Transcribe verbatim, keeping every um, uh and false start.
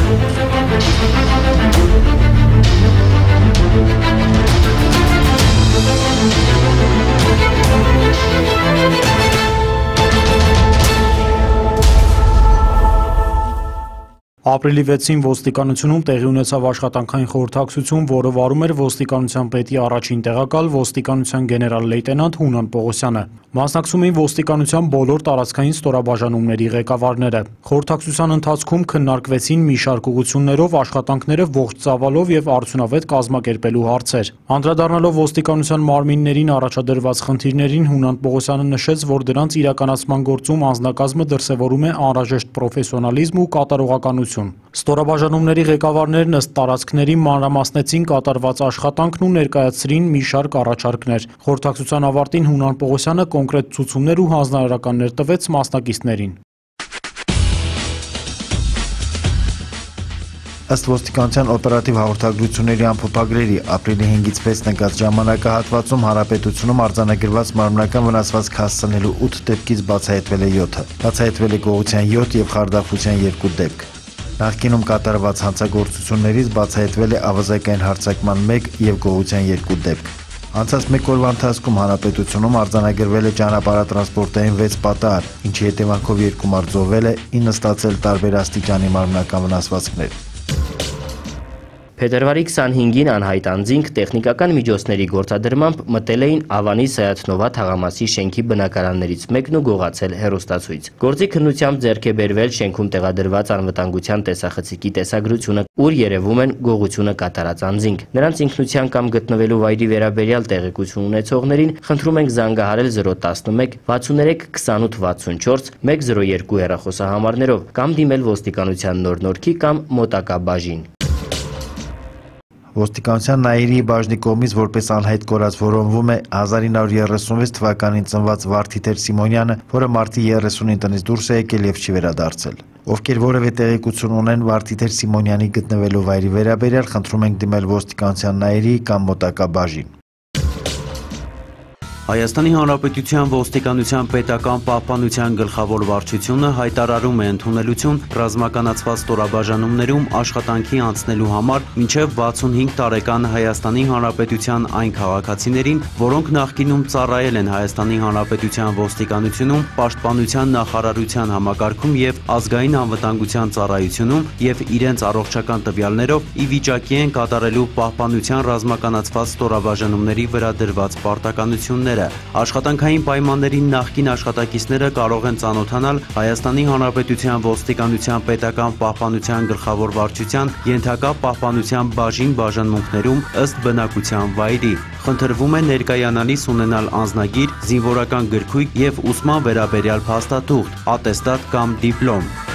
Ապրիլի վեցին ոստիկանությունում տեղի ունեցավ աշխատանքային խորհրդակցություն, որը վարում էր ոստիկանության պետի առաջին տեղակալ ոստիկանության գեներալ լեյտենանտ Հունան Պողոսյանը։ Մասնակցում էին ոստիկանության բոլոր տարածքային ստորաբաժանումների ղեկավարները։ Խորհրդակցության ընթացքում քննարկվեցին մի շարք ուղղություններով աշխատանքները ողջ ծավալով եւ արդյունավետ կազմակերպելու հարցեր։ Անդրադառնալով ոստիկանության մարմիններին առաջադրված խնդիրներին, Հունան Պողոսյանը նշեց, որ դրանց իրականացման գործում անձնակազմը դրսևորում է անհրաժեշտ պրոֆեսիոնալիզմ ու կատարողականություն։ Ստորաբաժանումների ղեկավարներն ըստ տարածքների մանրամասնեցին կատարված աշխատանքն ու ներկայացրին մի շարք առաջարկներ։ Խորհրդակցության ավարտին Հունան Պողոսյանը կոնկրետ ցուցումներ ու հանձնարարականներ տվեց մասնակիցներին։ Ըստ ոստիկանության օպերատիվ հաղորդագրությունների ամփոփագրերի ապրիլի հինգից վեց նկած ժամանակահատվածում հանրապետությունում արձանագրված մարմնական վնասվածք հասցնելու ութ դեպքից բացահայտվել է յոթը, բացահայտվել է գողության յոթ եւ խարդախության երկու դեպք։ Նախկինում կատարված հանցագործություններից բացահայտվել է ավազակային հարձակման մեկ եւ գողության երկու դեպք։ Անցած մեկ օրվա ընթացքում հանրապետությունում արձանագրվել է ճանապարհատրանսպորտային վեց պատահար, ինչի հետևանքով երկու մարդ զոհվել է, ինը ստացել տարբեր աստիճանի մարմնական վնասվածքներ։ Փետրվարի քսանհինգին անհայտ անձինք տեխնիկական միջոցների գործադրմամբ մտել էին Ավանի Սայաթնովա թաղամասի շենքի բնակարաններից մեկն ու գողացել հեռուստացույց։ Գործի քննությամբ ձեռք է բերվել շենքում տեղադրված անվտանգության տեսախցիկի տեսագրությունը, ուր երևում են գողությունը կատարած անձինք։ Նրանց ինքնության կամ գտնվելու վայրի վերաբերյալ տեղեկություն ունեցողներին խնդրում ենք զանգահարել զրո տասնմեկ վաթսուններեք քսանութ վաթսունչորս մեկ զրո երկու հեռախոսահամարներով կամ դիմել ոստիկանության նոր նորքի կամ մոտակա բաժին։ Ոստիկանության Նաիրի բաժնի կողմից որպես անհայտ կորած որոնվում է հազար ինը հարյուր երեսունվեց թվականին ծնված Վարդիթեր Սիմոնյանը, որը մարտի երեսունին տնից դուրս է եկել եւ չի վերադարձել։ Ովքեր որևէ տեղեկություն ունեն Վարդիթեր Սիմոնյանի գտնվելու վայրի վերաբերյալ, խնդրում ենք դիմել ոստիկանության Նաիրի կամ մոտակա բաժին։ Հայաստանի Հանրապետության ոստիկանության պետական պահպանության գլխավոր վարչությունը հայտարարում է ընդունելություն ռազմականացված ստորաբաժանումներում աշխատանքի անցնելու համար մինչև վաթսունհինգ տարեկան Հայաստանի Հանրապետության այն քաղաքացիներին, որոնք նախկինում ծառայել են Հայաստանի Հանրապետության ոստիկանությունում, պաշտպանության նախարարության համակարգում եւ ազգային անվտանգության ծառայությունում եւ իրենց առողջական տվյալներով ի վիճակի են կատարելու պահպանության ռազմականացված ստորաբաժանումների վրա դրված պարտականությունները։ Աշխատանքային պայմաններին նախկին աշխատակիցները կարող են ծանոթանալ Հայաստանի Հանրապետության ոստիկանության պետական պահպանության գլխավոր վարչության ենթակա պահպանության բաժին բաժանմունքներում ըստ բնակության վայրի։ Խնդրվում է ներկայանալիս ունենալ անձնագիր, զինվորական գրքույկ եւ ուսման վերաբերյալ փաստաթուղթ, ատեստատ կամ դիպլոմ։